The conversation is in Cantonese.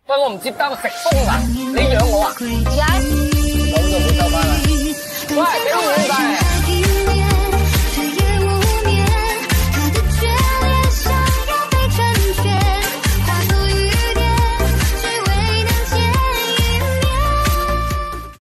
喂，我唔接單，我食風啊！你養我啊？ 點解？